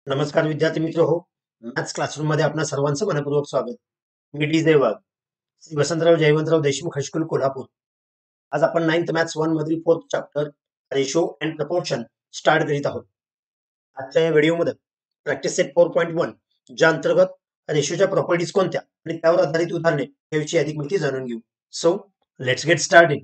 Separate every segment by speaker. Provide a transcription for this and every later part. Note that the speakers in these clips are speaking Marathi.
Speaker 1: नमस्कार विद्यार्थी मित्र हो. मॅथ्स क्लासरूम मध्ये आपणा सर्वांचं मनपूर्वक स्वागत. मी डी वाघ, श्री वसंतराव जयवंतराव देशमुख हायस्कूल कोल्हापूर. आज आपण 9th मॅथ्स 1 मधील 4th chapter ratio and proportion start करीत आहोत. आजच्या या व्हिडिओमध्ये प्रॅक्टिस सेट 4.1 ज्या अंतर्गत रेशोच्या प्रॉपर्टीज कोणत्या आणि त्यावर आधारित उदाहरणे याविषयी अधिक माहिती जाणून घेऊ. So let's get started.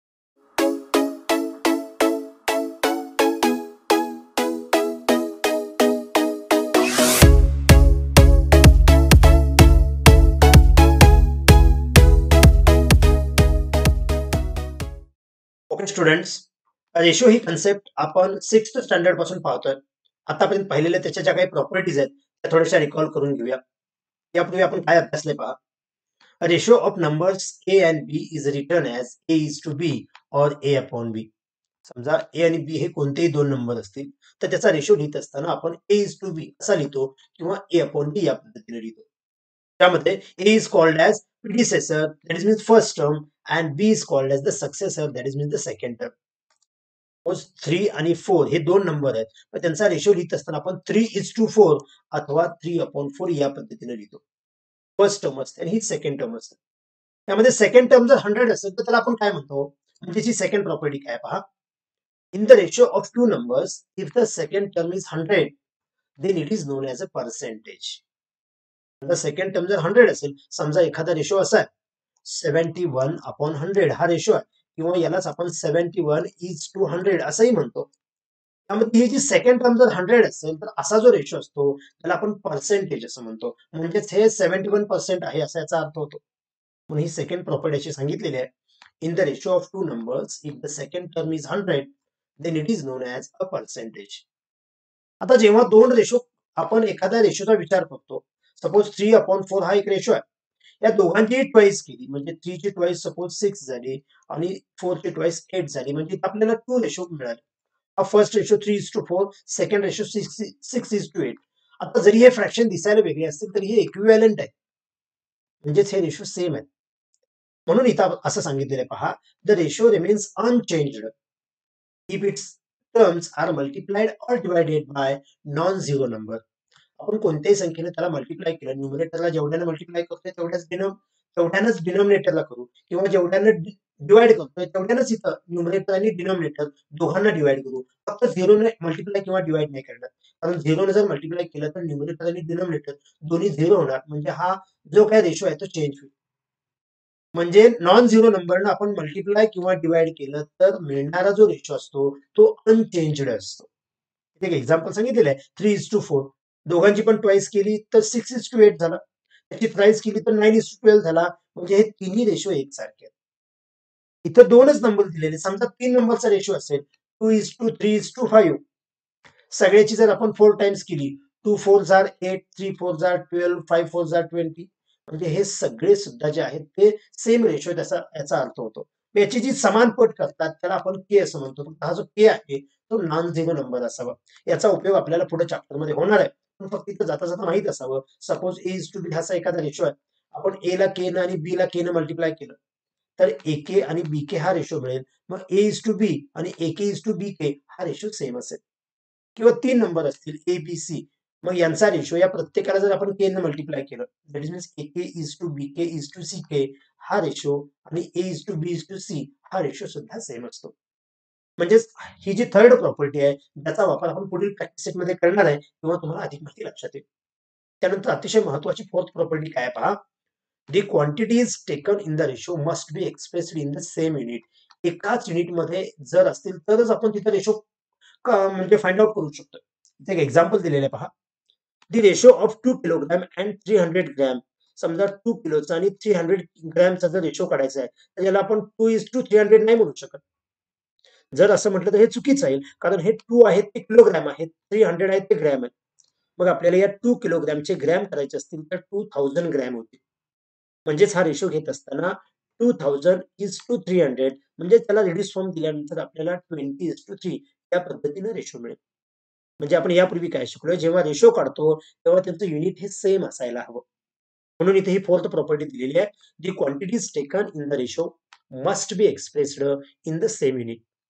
Speaker 1: Okay students, ratio ही कन्सेप्ट आपण 6th स्टँडर्ड पासून पाहतोय. आतापर्यंत पाहिलेल्या त्याच्या ज्या काही प्रॉपर्टीज आहेत त्या थोड्याशा रिकॉल करून घेऊया. यापूर्वी आपण काय अभ्यासले पहा. Ratio of numbers A and B is written as A is to B or A upon बी. समजा ए आणि बी हे कोणतेही दोन नंबर असतील तर त्याचा रेशो लिहित असताना आपण ए इज टू बी असा लिहितो किंवा ए अपॉन बी या पद्धतीने लिहितो. त्यामध्ये A is called as predecessor, that is means first term, and B is called as the successor, that is means the second term. 3 आणि 4 हे दोन नंबर आहेत, पण त्यांचा रेशो लिहित असताना आपण 3:4 अथवा 3/4 या पद्धतीने लिहितो. फर्स्ट टर्म असते आणि ही सेकंड टर्म असते. त्यामध्ये सेकंड टर्म जर 100 असेल तर त्याला आपण काय म्हणतो, म्हणजे त्याची सेकंड प्रॉपर्टी काय पहा. In the ratio of two numbers if the second term is 100 then it is known as a percentage. Second term जर 100 असेल, समजा एखादा रेशो असा आहे 71/100 हा रेशो आहे, किंवा यालाच आपण 71:100 असंही म्हणतो. त्यामध्ये ही जी सेकंड टर्म जर 100 असेल तर असा जो रेशो असतो त्याला आपण पर्सेंटेज असं म्हणतो. म्हणजेच हे 71% आहे असा याचा अर्थ होतो. म्हणून ही सेकंड प्रॉपर्टी अशी सांगितलेली आहे. In the ratio of two numbers if the second term is 100 then it is known as a percentage. आता जेव्हा दोन रेशो आपण एखाद्या रेशोचा विचार करतो, सपोज 3/4 हा एक रेशो आहे. या दोघांची ट्वाइस केली म्हणजे 3 ची ट्वाइस सपोज 6 झाली आणि 4 ची ट्वाइस 8 झाली, म्हणजे आपल्याला 2 रेशो मिळाले. हा फर्स्ट रेशो 3:4, सेकंड रेशो 6:8. आता जरी हे फ्रॅक्शन दिसायला वेगळे असतील तरी हे इक्विव्हॅलंट आहे, म्हणजेच हे रेशो सेम आहेत. म्हणून इथं असं सांगितलेलं पहा, the ratio remains unchanged if its terms are multiplied or divided by non zero number. आपण कोणत्याही संख्येने त्याला मल्टिप्लाय केलं, न्यूमरेटरला जेवढ्याने मल्टिप्लाय करतोय तेवढ्याच डिनॉमिनेटरला करू, किंवा जेवढ्याने डिवाइड करतोय तेवढ्यानंच इथं न्यूमरेटर आणि डिनॉमिनेटर दोघांना डिवाइड करू. फक्त झिरोने मल्टिप्लाय किंवा डिवाइड नाही करणार, कारण झिरोने जर मल्टिप्लाय केलं तर न्यूमरेटर आणि डिनॉमिनेटर दोन्ही झिरो होणार, म्हणजे हा जो काय रेशो आहे तो चेंज होईल. म्हणजे नॉन झिरो नंबरनं आपण मल्टिप्लाय किंवा डिवाइड केलं तर मिळणारा जो रेशो असतो तो अनचेंज्ड असतो. एक एक्झाम्पल सांगितलेलं आहे 3:4. दोघांची पण ट्वाइस केली तर 6:8 झाला. त्याची ट्वाइस केली तर 9:12 झाला. म्हणजे हे तिन्ही रेशो एकसारखे आहेत. इथं दोनच नंबर दिलेले. समजा 3 नंबरचा रेशो असेल 2:3:5. सगळ्याची जर आपण 4 टाइम्स केली, 2 4 आर 8, 3 4 आर 12, 5 4 आर 20. म्हणजे हे सगळे सुद्धा जे आहेत ते सेम रेशो याचा अर्थ होतो. याची जी समान पट करतात त्याला आपण के असं म्हणतो. हा जो के आहे तो नॉन झिरो नंबर असावा. याचा उपयोग आपल्याला पुढे चॅप्टर मध्ये होणार आहे, पण फक्त इथं जाता जाता माहित असावं. Suppose A is to B असा एखादा रेशो आहे, आपण ए ला के आणि बी ला के मल्टिप्लाय केलं तर ए के आणि बी के हा रेशो मिळेल. मग ए इज टू बी आणि ए के इज टू बी के हा रेशो सेम असेल. किंवा 3 नंबर असतील ए बी सी, मग यांचा रेशो या प्रत्येकाला जर आपण के ने मल्टिप्लाय केलं that is means A K is to B K is to C K हा रेशो आणि A is to B is to C हा रेशो सुद्धा सेम असतो. म्हणजेच ही जी थर्ड प्रॉपर्टी आहे त्याचा वापर आपण पुढील प्रॅक्टिस सेट मध्ये करणार आहे, किंवा तुम्हाला अधिक माहिती लक्षात येईल. त्यानंतर अतिशय महत्वाची फोर्थ प्रॉपर्टी काय पहा. The quantities taken in the ratio must be expressed in the same unit. एकाच युनिटमध्ये जर असतील तरच आपण तिथे रेशो म्हणजे फाइंड आउट करू शकतो. इथे एक एक्झाम्पल दिलेलं आहे पहा. The ratio of 2 kilogram and 300 gram. समजा 2 किलोचा आणि 300 ग्रॅमचा जर रेशो काढायचा आहे तर याला आपण 2:300 नाही म्हणू शकत. जर असं म्हटलं तर हे चुकीचं आहे, कारण हे 2 आहेत ते किलोग्रॅम आहेत, 300 आहेत ते ग्रॅम आहेत. मग आपल्याला या 2 किलोग्रॅमचे ग्रॅम करायचे असतील तर 2000 ग्रॅम होतील. म्हणजेच हा रेशो घेत असताना 2000:300 म्हणजे त्याला रिड्यूस फॉर्म दिल्यानंतर आपल्याला 20:3 या पद्धतीने रेशो मिळेल. म्हणजे आपण यापूर्वी काय शिकलोय, जेव्हा रेशो काढतो तेव्हा त्यांचं युनिट हे सेम असायला हवं. म्हणून इथे ही फोर्थ प्रॉपर्टी दिलेली आहे. The quantities taken in the ratio must be expressed in the same unit.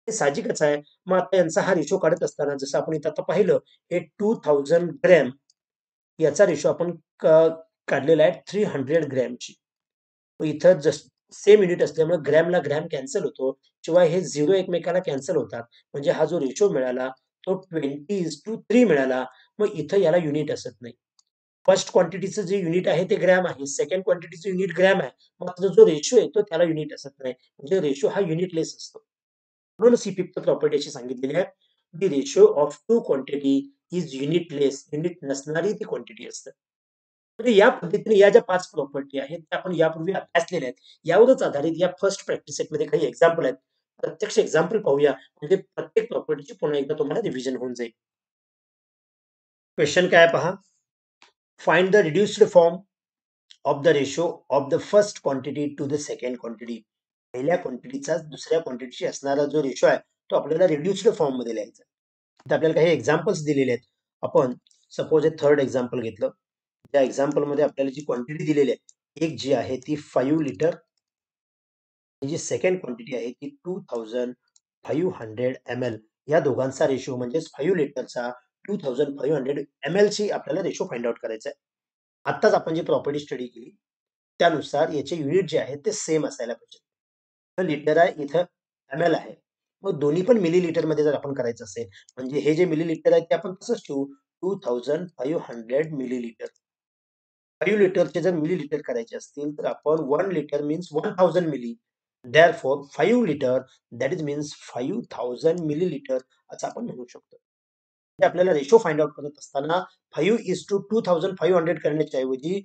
Speaker 1: हे साहजिकच आहे. मग आता यांचा हा रेशो काढत असताना जसं आपण इथं आता पाहिलं, हे 2000 ग्रॅम याचा रेशो आपण काढलेला आहे 300 ग्रॅमची. मग इथं सेम युनिट असल्यामुळे ग्रॅमला ग्रॅम कॅन्सल होतो. शिवाय हे 0 एकमेकाला कॅन्सल होतात. म्हणजे हा जो रेशो मिळाला तो 20:3 मिळाला. मग इथं याला युनिट असत नाही. फर्स्ट क्वांटिटीचं जे युनिट आहे ते ग्रॅम आहे. सेकंड क्वांटिटीचं युनिट ग्रॅम आहे. मग आता जो रेशो आहे तो त्याला युनिट असत नाही. म्हणजे रेशो हा युनिटलेस असतो. म्हणूनच ही फिफ्थ प्रॉपर्टी अशी सांगितलेली आहे. The ratio of two quantity is unitless. Unit नसणारी ती क्वांटिटी असते. म्हणजे या पद्धतीने या ज्या 5 प्रॉपर्टी आहेत, त्या आपण यापूर्वी अभ्यासलेल्या आहेत. यावरच आधारित या फर्स्ट प्रॅक्टिस सेटमध्ये काही एक्झाम्पल आहेत. प्रत्यक्ष एक्झाम्पल पाहूया. म्हणजे प्रत्येक प्रॉपर्टीची पुन्हा एकदा तुम्हाला रिव्हिजन होऊन जाईल. क्वेश्चन काय पहा. Find the reduced form of the ratio of the first quantity to the second quantity. पहिल्या क्वांटिटीचा दुसऱ्या क्वांटिटीशी असणारा जो रेशो आहे तो आपल्याला रिड्युस्ड फॉर्म मध्ये लिहायचा. इथे आपल्याला काही एक्झाम्पल्स दिलेले आहेत. आपण सपोज हे थर्ड एक्झाम्पल घेतलं. त्या एक्झाम्पल मध्ये आपल्याला जी क्वांटिटी दिलेली आहे, एक जी आहे ती 5 लिटर, ही जी सेकंड क्वांटिटी आहे ती 2500 ml. या दोघांचा रेशो म्हणजेच 5 लिटरचा 2500 ml ची आपल्याला रेशो फाइंड आउट करायचा आहे. आत्ताच आपण जी प्रॉपर्टी स्टडी केली त्यानुसार याचे युनिट जे आहे ते सेम असायला पाहिजे. तर लिटर आहे, इथं ml आहे. मग दोन्ही पण मिलीलीटर मध्ये जर आपण करायचं असेल, म्हणजे हे जे मिलीलीटर आहे ते आपण तसंच ठेवू 2500 मिलीलीटर. 5 लिटरचे जर मिलीलीटर करायचे असतील तर आपण 1 litre means 1000 milli. Therefore 5 litre that is means 5000 millilitre असं आपण म्हणू शकतो. म्हणजे आपल्याला रेशो फाइंड आउट करत असताना 5:2500 करण्याच्या ऐवजी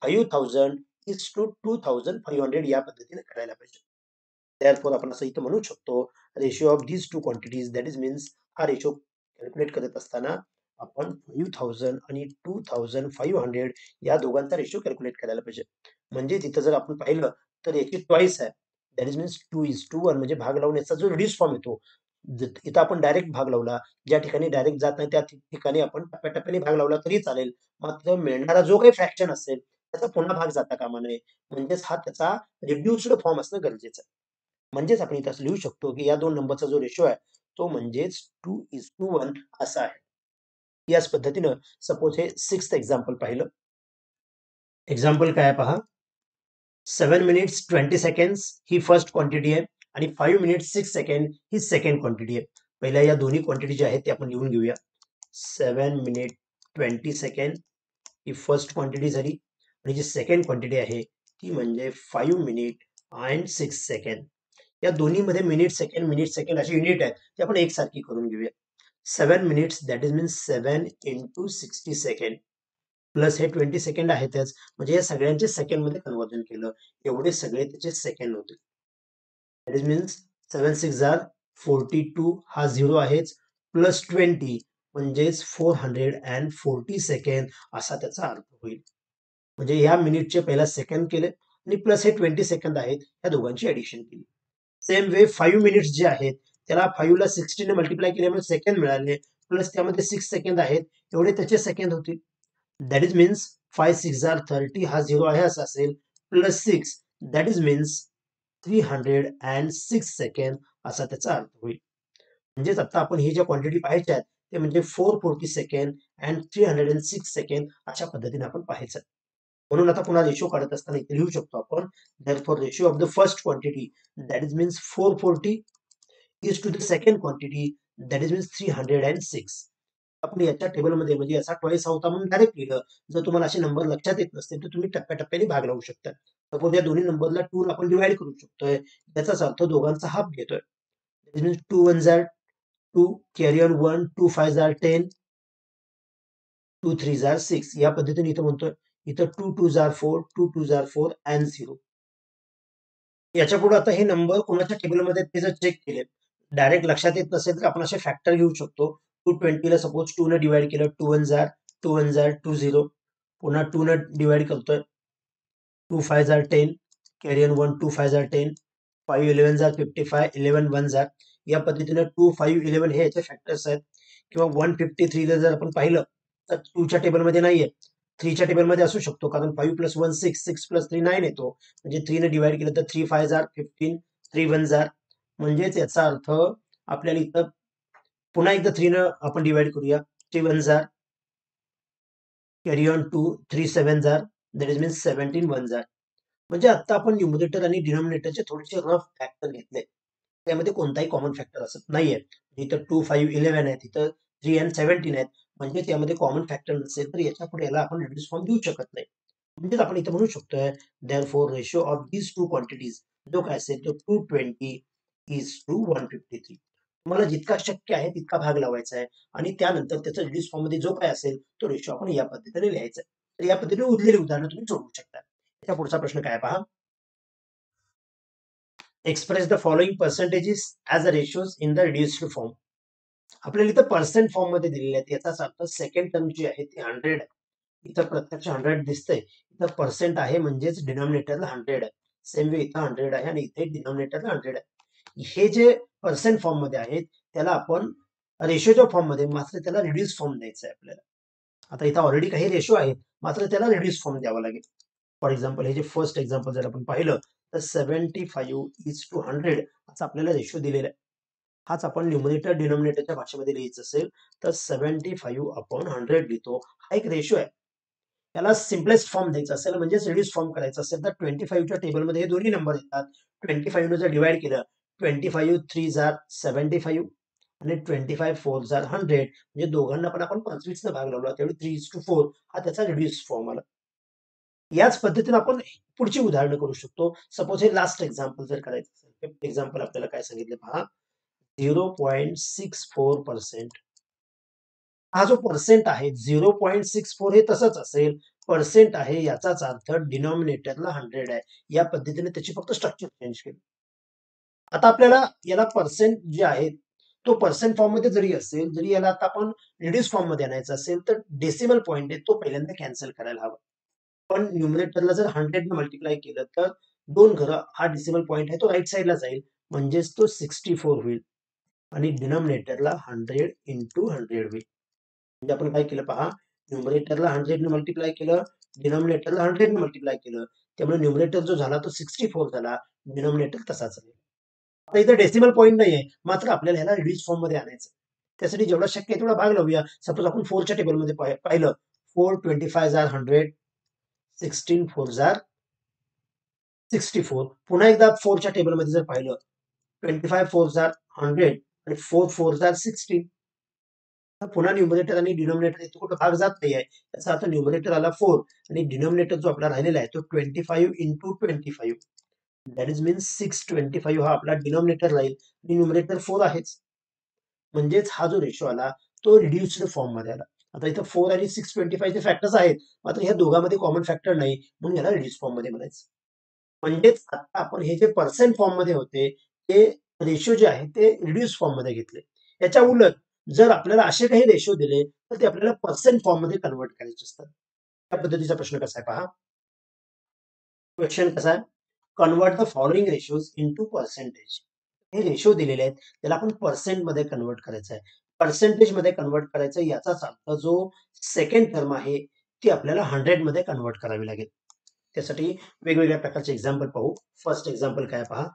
Speaker 1: 5000:2500 या पद्धतीने करायला पाहिजे. देअरफॉर आपण असं इथं म्हणू शकतो ratio of these two quantities that is means हा रेशो कॅल्क्युलेट करत असताना आपण 5000 आणि 2500 या दोघांचा रेशो कॅल्क्युलेट करायला पाहिजे. म्हणजे तिथं जर आपण पाहिलं तर याची ट्वाइस आहे. दॅट इज मीन्स 2:1 म्हणजे भाग लावून याचा जो रिड्यूस फॉर्म येतो. इथं आपण डायरेक्ट भाग लावला. ज्या ठिकाणी डायरेक्ट जात नाही त्या ठिकाणी आपण टप्प्याटप्प्याने भाग लावला तरी चालेल. मात्र मिळणारा जो काही फ्रॅक्शन असेल त्याचा पुन्हा भाग जाता कामा नये. म्हणजेच हा त्याचा रिड्युस्ड फॉर्म असणं गरजेचं आहे. म्हणजेच आपण इथं असं लिहू शकतो की या दोन नंबरचा जो रेशो आहे तो म्हणजेच 2:1 असा आहे. याच पद्धतीनं सपोज हे सिक्स्थ एक्झाम्पल पाहिलं. एक्झाम्पल काय पहा. 7 मिनिट्स 20 सेकंड्स ही फर्स्ट क्वांटिटी आहे आणि 5 मिनिट्स 6 सेकंड ही सेकंड क्वांटिटी आहे. पहिल्या या दोन्ही क्वांटिटी ज्या आहेत ते आपण लिहून घेऊया. 7 मिनिट 20 सेकंड ही फर्स्ट क्वांटिटी झाली आणि जी सेकंड क्वांटिटी आहे ती म्हणजे 5 मिनिट अँड 6 सेकंड. या दोन्हीमध्ये मिनिट सेकंड अशी युनिट आहेत ती आपण एकसारखी करून घेऊया. 7 minutes that is means 7 into 60 second plus हे 20 सेकंड आहेतच. म्हणजे या सगळ्यांचे सेकंड मध्ये कन्व्हर्जन केलं एवढे सगळे त्याचे सेकंड होते. दॅट इज मीन्स 7 6 आर 42 हा 0 आहेच प्लस 20 म्हणजेच 440 सेकंड असा त्याचा अर्थ होईल. म्हणजे या मिनिटचे पहिला सेकंड केले आणि प्लस हे 20 सेकंद आहेत या दोघांची ऍडिशन केली. सेम वे 5 मिनिट्स जे आहेत त्याला 5 ला 60 ने मल्टिप्लाय केल्यामुळे सेकंड मिळाले प्लस त्यामध्ये 6 सेकंद आहेत एवढे त्याचे सेकंड होतील. दॅट इज मीन्स 5 6 आर 30 हा 0 आहे असा असेल plus 6 that is means 306 second असा त्याचा अर्थ होईल. म्हणजेच आता आपण ही ज्या क्वांटिटी पाहायच्या आहेत ते म्हणजे 440 सेकंड अँड 306 सेकंड अशा पद्धतीने आपण पाहायचं. म्हणून आता पुन्हा रेशो काढत असताना इथे लिहू शकतो आपण therefore ratio of the first quantity that is means 440 is to the second quantity that is means 306. आपण याच्या टेबलमध्ये म्हणजे याचा ट्वाइस होता म्हणून डायरेक्ट लिहिलं. जर तुम्हाला असे नंबर लक्षात येत नसतील तर तुम्ही टप्प्याटप्प्याने भाग लावू शकता. सपोज या दोन्ही नंबरला 2 आपण डिवाइड करू शकतोय. याचाच अर्थ दोघांचा हाफ घेतोय. That means 2 1 are 2 carry on 1 2 5 are 10 2 3 are 6 या पद्धतीने इथं म्हणतोय. इथं 2 2 आर 4 2 2 आर 4 अँड 0. याच्या पुढे आता हे नंबर कोणाच्या टेबलमध्ये ते जर चेक केले डायरेक्ट लक्षात येत नसेल तर आपण असे फॅक्टर घेऊ शकतो. 220 ला सपोज 2 ने डिवाइड केलं 2 1 जार 2 1 जार 2 0 पुन्हा 2 ने डिवाइड करतोय 2 5 जार 10 कॅरी ऑन 1 2 5 जार 10 5 11 जार 55 11 1 जार या पद्धतीने 2 5 11 हे याचे फॅक्टर्स आहेत. किंवा 153 ला जर आपण पाहिलं तर 2 च्या टेबलमध्ये नाहीये 3 च्या टेबलमध्ये असू शकतो कारण 5 प्लस 1 6 6 प्लस 3 9 येतो. म्हणजे 3 ने डिवाइड केलं तर 3 5 जार 15 3 1 जार म्हणजेच याचा अर्थ आपल्याला इथं पुन्हा एकदा 3 आपण डिवाइड करूया. 3 1s are, carry on 2, 3 7s are, that is means 17 1s are. म्हणजे आता आपण न्यूमरेटर आणि डिनॉमिनेटरचे थोडेसे रफ फॅक्टर घेतले. त्यामध्ये कोणताही कॉमन फॅक्टर असत नाहीये. इथं 2 5 11 आहेत, इथं 3 and 17 आहेत. म्हणजे त्यामध्ये कॉमन फॅक्टर नसेल तर याच्या पुढे याला आपण रिड्यूस फॉर्म देऊ शकत नाही. म्हणजेच आपण इथे म्हणू शकतोय therefore ratio of these two quantities जो काय असेल तो 220:153. तुम्हाला जितका शक्य आहे तितका भाग लावायचा आहे आणि त्यानंतर त्याचा रिड्यूस फॉर्म मध्ये जो काय असेल तो रेशो आपण या पद्धतीने लिहायचा आहे. तर या पद्धतीने उरलेली उदाहरणं तुम्ही सोडवू शकता. त्याचा पुढचा प्रश्न काय पहा. Express the following percentages as a ratios in the reduced form. आपल्याला इथं पर्सेंट फॉर्म मध्ये दिलेले आहेत. याचाच अर्थ सेकंड टर्म जी आहे ती 100 आहे. इथं प्रत्यक्ष 100 दिसतंय. इथं पर्सेंट आहे म्हणजेच डिनॉमिनेटरला 100 आहे. सेम वे इथं 100 आहे आणि इथे डिनॉमिनेटरला 100 आहे. हे जे पर्सेंट फॉर्म मध्ये आहेत त्याला आपण रेशोच्या फॉर्म मध्ये मात्र त्याला रिड्यूस फॉर्म द्यायचा आहे आपल्याला. आता इथं ऑलरेडी काही रेशो आहेत मात्र त्याला रिड्यूस फॉर्म द्यावा लागेल. फॉर एक्झाम्पल हे जे फर्स्ट एक्झाम्पल जर आपण पाहिलं तर 75:100 असं आपल्याला रेशो दिलेला आहे. हाच आपण न्यूमरेटर डिनॉमिनेटरच्या भाषेमध्ये लिहायचं असेल तर 75/100 लिहितो. हा एक रेशो आहे. त्याला सिम्पलेस्ट फॉर्म द्यायचा असेल म्हणजेच रिड्यूस फॉर्म करायचा असेल तर 25च्या टेबलमध्ये हे दोन्ही नंबर येतात. 25 ने जर डिवाइड केलं 25 3s are 75 आणि 25 4s are 100 म्हणजे दोघांना पण आपण 25 ने भाग लावला त्यावेळी 3:4 हा त्याचा रिड्यूस फॉर्म आला. याच पद्धतीने आपण पुढची उदाहरणं करू शकतो. सपोज हे लास्ट एक्झाम्पल जर करायचं असेल फिफ्थ एक्झाम्पल आपल्याला काय सांगितलं पहा. 0.64%. हा जो पर्सेंट आहे 0.64 हे तसंच असेल. पर्सेंट आहे याचाच अर्थ डिनॉमिनेटरला 100 आहे. या पद्धतीने त्याची फक्त स्ट्रक्चर चेंज केली. आता आपल्याला याला पर्सेंट जे आहे तो पर्सेंट फॉर्म मध्ये जरी असेल जरी याला आता आपण रिड्यूस फॉर्म मध्ये आणायचा असेल तर डेसिमल पॉइंट आहे तो पहिल्यांदा कॅन्सल करायला हवा. पण न्यूमरेटरला जर 100 ने मल्टिप्लाय केलं तर 2 घरं हा डेसिमल पॉइंट आहे तो राईट साइडला जाईल म्हणजेच तो 64 होईल आणि डिनॉमिनेटरला 100 into 100 होईल. म्हणजे आपण काय केलं पहा. न्यूमरेटरला 100 ने मल्टिप्लाय केलं, डिनॉमिनेटरला 100 ने मल्टिप्लाय केलं. त्यामुळे न्यूमरेटर जो झाला तो 64 झाला, डिनॉमिनेटर तसाच राहील. आता इथे डेसिमल पॉइंट नाहीये, मात्र आपल्याला ह्याला रिड्यूस फॉर्म मध्ये आणायचं. त्यासाठी जेवढा शक्य आहे तेवढा भाग लावूया. सपोज आपण 4च्या टेबलमध्ये पाहिलं 4 25s are 100, 16 4s are 64. पुन्हा एकदा 4च्या टेबलमध्ये जर पाहिलं 25 4s are 100 आणि 4 4s are 16. पुन्हा न्यूमरेटर आणि डिनॉमिनेटर इथे कुठं भाग जात नाहीये. याचा अर्थ न्यूमरेटर आला 4 आणि डिनॉमिनेटर जो आपला राहिलेला आहे तो 25 into 25. दॅट इज मीन्स 625 हा आपला डिनॉमिनेटर राहील आणि न्यूमरेटर 4 आहेच. म्हणजेच हा जो रेशो आला तो रिड्युस्ड फॉर्म मध्ये आला. आता इथं 4 आणि 625 चे फॅक्टर्स आहेत मात्र ह्या दोघांमध्ये कॉमन फॅक्टर नाही म्हणून याला रिड्यूस फॉर्म मध्ये म्हणायचं. म्हणजेच आता आपण हे जे पर्सेंट फॉर्म मध्ये होते ते रेशो जे आहे ते रिड्यूस फॉर्म मध्ये घेतले. याच्या उलट जर आपल्याला असे काही रेशो दिले तर ते आपल्याला पर्सेंट फॉर्म मध्ये कन्वर्ट करायचे असतात. त्या पद्धतीचा प्रश्न कसा आहे पहा. क्वेश्चन कसा आहे. Convert the following ratios into percentage. हे रेशो दिलेले आहेत त्याला आपण पर्सेंट मध्ये कन्वर्ट करायचं आहे. पर्सेंटेज मध्ये कन्वर्ट करायचं याचाच अर्थ जो सेकंड टर्म आहे ती आपल्याला 100 मध्ये कन्वर्ट करावी लागेल. त्यासाठी वेगवेगळ्या प्रकारचे एक्झाम्पल पाहू. फर्स्ट एक्झाम्पल काय पहा.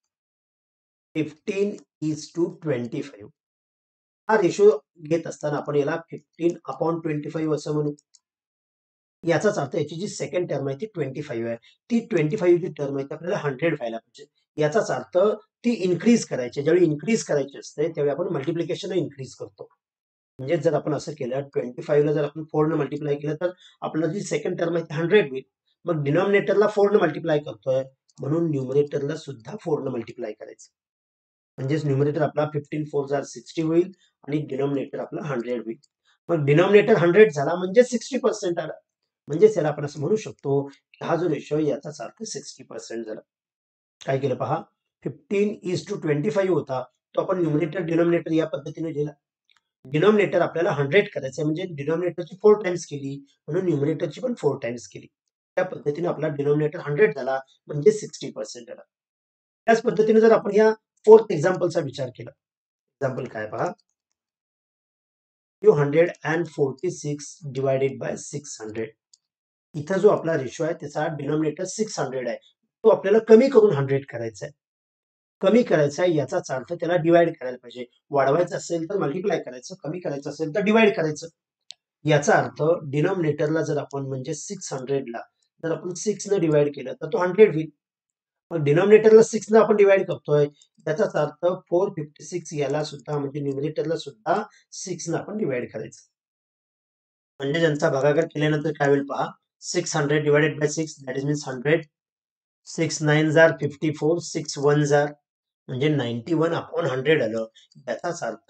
Speaker 1: 15:25. हा रेशो घेत असताना आपण याला 15/25 असं म्हणू. याचाच अर्थ याची जी सेकंड टर्म आहे ती 25 आहे. ती 25 जी टर्म आहे ती आपल्याला 100 व्हायला पाहिजे. याचाच अर्थ ती इन्क्रीज करायची. ज्यावेळी इन्क्रीज करायची असते त्यावेळी आपण मल्टिप्लिकेशन इन्क्रीज करतो. म्हणजे जर आपण असं केलं 25 ला जर आपण 4 ने मल्टिप्लाय केलं तर आपलं जी सेकंड टर्म आहे ती 100 होईल. मग डिनॉमिनेटरला 4 ने मल्टिप्लाय करतोय म्हणून न्यूमरेटरला सुद्धा 4 ने मल्टिप्लाय करायचं. म्हणजेच न्यूमरेटर आपला 15 4s are 60 होईल आणि डिनॉमिनेटर आपला 100 होईल. मग डिनॉमिनेटर 100 झाला म्हणजे 60% आला. म्हणजेच याला आपण असं म्हणू शकतो की हा जो रेशो आहे याचाच अर्थ 60% झाला. काय केलं पहा. 15:25 होता तो आपण न्यूमरेटर डिनॉमिनेटर या पद्धतीने लिहिला. डिनॉमिनेटर आपल्याला 100 करायचं म्हणजे डिनॉमिनेटरची 4 टाइम्स केली म्हणून न्यूमरेटरची पण 4 टाइम्स केली. त्या पद्धतीने आपला डिनॉमिनेटर 100 झाला म्हणजे 60% आला. त्याच पद्धतीने जर आपण या फोर्थ एक्झाम्पलचा विचार केला. एक्झाम्पल काय पहा. 246 डिवायडेड बाय 600. इथं जो आपला रेशो आहे त्याचा डिनॉमिनेटर 600 आहे. तो आपल्याला कमी करून 100 करायचा आहे. कमी करायचा आहे याचाच अर्थ त्याला डिवाइड करायला पाहिजे. वाढवायचं असेल तर मल्टिप्लाय करायचं, कमी करायचं असेल तर डिवाइड करायचं. याचा अर्थ डिनॉमिनेटरला जर आपण म्हणजे 600ला जर आपण 6 न डिवाइड केलं तर तो 100 होईल. मग डिनॉमिनेटरला 6 न आपण डिवाइड करतोय त्याचाच अर्थ 456 याला सुद्धा म्हणजे न्यूमरेटरला सुद्धा 6 न आपण डिवाइड करायचं. म्हणजे ज्यांचा भागाकार केल्यानंतर काय होईल पहा, 600 divided by 6 that is means 100. 6 9 are 54, 6 1 are म्हणजे 91 अपॉन 100 आलं. याचाच अर्थ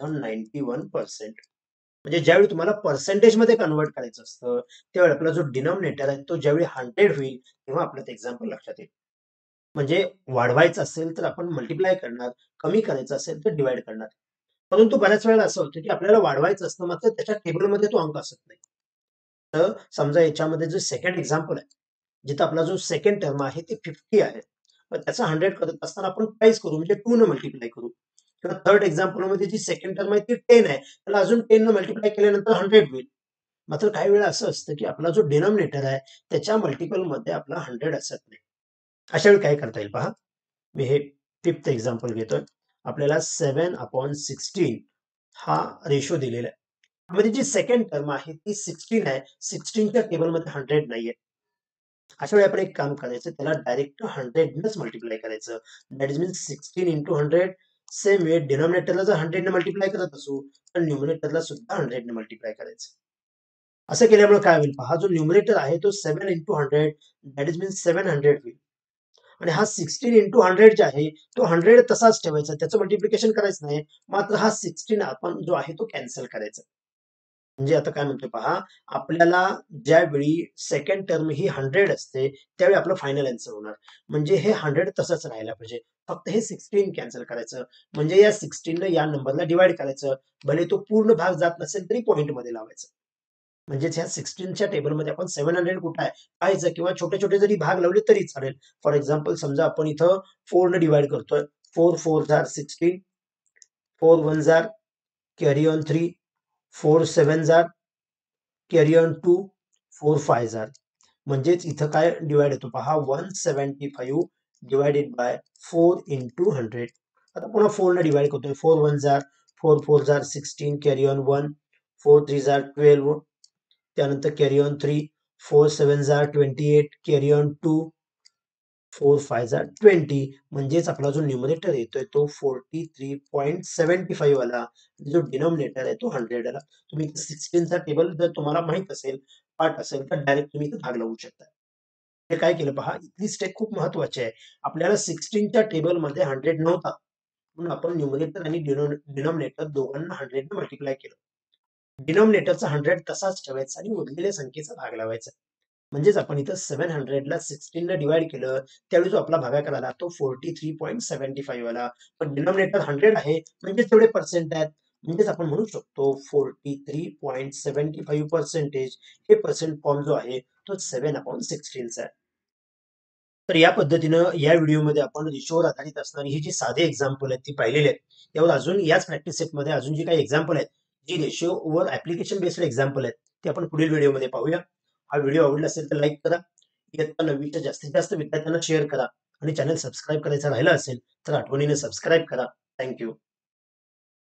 Speaker 1: 91%. म्हणजे ज्यावेळी तुम्हाला पर्सेंटेज मध्ये कन्वर्ट करायचं असतं त्यावेळी आपला जो डिनॉमिनेटर आहे तो ज्यावेळी 100 होईल तेव्हा आपलं एक्झाम्पल लक्षात येईल. म्हणजे वाढवायचं असेल तर आपण मल्टिप्लाय करणार, कमी करायचं असेल तर डिवाइड करणार. परंतु बऱ्याच वेळेला असं होतं की आपल्याला वाढवायचं असतं मात्र त्याच्या टेबलमध्ये तो अंक असत नाही. तर समजा याच्यामध्ये जो सेकंड एक्झाम्पल आहे, जिथं आपला जो सेकंड टर्म आहे ते 50 आहे. मग त्याचा 100 करत असताना आपण काहीच करू म्हणजे 2 न मल्टिप्लाय करू. किंवा थर्ड एक्झाम्पल मध्ये जी सेकंड टर्म आहे ती 10 आहे. त्याला अजून 10 न मल्टिप्लाय केल्यानंतर 100 होईल. मात्र काही वेळा असं असतं की आपला जो डिनॉमिनेटर आहे त्याच्या मल्टिपल मध्ये आपला 100 असत नाही. अशा वेळी काय करता येईल पहा. मी हे फिफ्थ एक्झाम्पल घेतोय. आपल्याला 7/16 हा रेशो दिलेला आहे. म्हणजे जी सेकंड टर्म आहे ती 16 आहे. 16च्या टेबलमध्ये 100 नाहीये. अशा वेळी आपण एक काम करायचं त्याला डायरेक्ट 100 नच मल्टिप्लाय करायचं. That is means 16 into 100. Same way डिनॉमिनेटरला जर 100 ने मल्टिप्लाय करत असू तर न्यूमरेटरला सुद्धा 100 ने मल्टिप्लाय करायचं. असं केल्यामुळे काय होईल पहा, जो न्यूमरेटर आहे तो 7 इंटू 100 दॅट इज मीन्स 700 होईल. आणि हा 16 इंटू 100 जे आहे तो 100 तसाच ठेवायचा, त्याचं मल्टिप्लिकेशन करायचं नाही. मात्र हा 16 आपण जो आहे तो कॅन्सल करायचा. म्हणजे आता काय म्हणतोय पहा, आपल्याला ज्यावेळी सेकंड टर्म ही 100 असते त्यावेळी आपलं फायनल आन्सर होणार. म्हणजे हे 100 तसंच राहायला पाहिजे. फक्त हे 16 कॅन्सल करायचं. म्हणजे या 16 ने या नंबरला डिवाइड करायचं. भले तो पूर्ण भाग जात नसेल तरी पॉइंट मध्ये लावायचं. म्हणजेच ह्या 16च्या टेबलमध्ये आपण 700 कुठं आहे पाहायचं किंवा छोटे-छोटे जरी भाग लावले तरी चालेल. फॉर एक्झाम्पल समजा आपण इथं 4 ने डिवाइड करतोय. 4 4 are 16, 4 1 are, carry on 3, 4 7 are, carry on 2, 4 5 are. म्हणजेच इथं काय डिवाइड येतो पहा 175 डिवाइडेड बाय 4 इंटू 100. आता पुन्हा 4 ने डिवाइड करतोय. 4 1 are, 4 4 are 16, carry on 1, 4 3 are 12, त्यानंतर carry on 3, 4 7 are 28, carry on 2, 4 5 are 20. म्हणजेच आपला जो न्यूमरेटर येतोय तो 43.75 आला. जो डिनॉमिनेटर आहे तो 100 आला. तुम्ही 16चा टेबल जर तुम्हाला माहित असेल, पाठ असेल तर डायरेक्ट तुम्ही इथे भाग लावू शकता. हे काय केलं पहा, इथली स्टेप खूप महत्वाची आहे. आपल्याला 16च्या टेबलमध्ये 100 नव्हता. म्हणून आपण न्यूमरेटर आणि डिनॉमिनेटर दोघांना 100 ने मल्टिप्लाय केलं. डिनॉमिनेटरचा 100 तसाच ठेवायचा आणि उरलेल्या संख्येचा भाग लावायचा. म्हणजेच आपण इथं 700ला 16 ने डिवाइड केलं त्यावेळी जो आपला भागाकार आला तो 43.75 आला. पण डिनॉमिनेटर 100 आहे म्हणजे तेवढे पर्सेंट आहेत. म्हणजेच आपण म्हणू शकतो 43.75% हे पर्सेंट फॉर्म जो आहे तो 7/16 चा आहे. तर या पद्धतीनं या व्हिडिओमध्ये आपण रेशोवर आधारित असणारी ही जी साधे एक्झाम्पल आहेत ती पाहिलेली आहेत. यावर अजून याच प्रॅक्टिस सेटमध्ये अजून जी काही एक्झाम्पल आहेत, जी रेशोवर ऍप्लिकेशन बेस्ड एक्झाम्पल आहेत, ते आपण पुढील व्हिडिओमध्ये पाहूया. हा व्हिडिओ आवडला असेल तर लाईक करा. इयत्ता 9वीच्या जास्तीत जास्त विद्यार्थ्यांना शेअर करा आणि चॅनल सबस्क्राईब करायचं राहिलं असेल तर आठवणीने सबस्क्राईब करा. Thank you.